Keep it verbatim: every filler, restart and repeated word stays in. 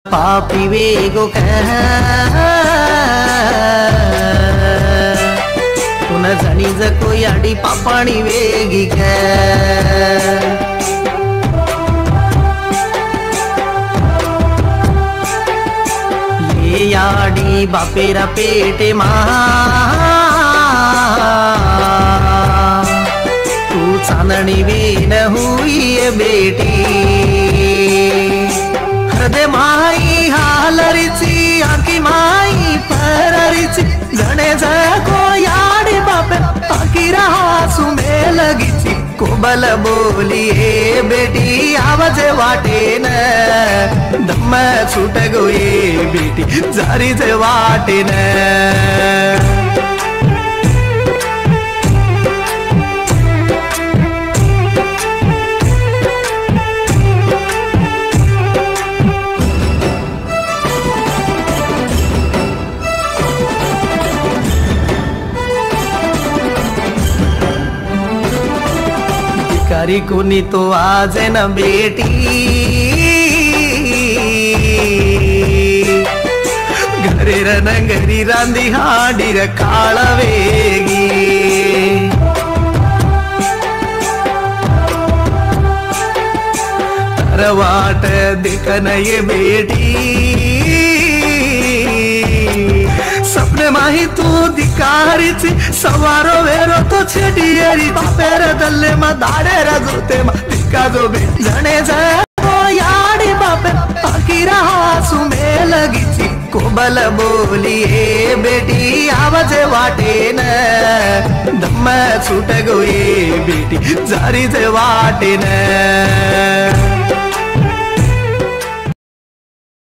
पापी वेगो तुन जाणी जको याडी पापाणी वेगी ये याडी बापेरा पेटे मा तू चांदणी वेन हुई बेटी हृदय माई हालरीची आखी माई पररीची गणे जको याडी बापे आखी रहा सुमे लगीची कोबल बोली ए बेटी आवाज वाटे न दम छूट गो ये बेटी जारी जे वाटे न भिकारी कोनी तो आज न बेटी घरे रन घरी रांदी हाडी र काळवेगी तरवाट देखन ये बेटी सपने माही तू दिकारीची सवारो वेरो तो छेडियरी पेर दल्ले मा दाडे रजोते मा दिका जो बे जणे जाओ याडी बापे आखी रहा सुमे लगीची कोबल बोली ए बेटी आवाज वाटे न दम छूट गो ये बेटी जारी जे वाटे न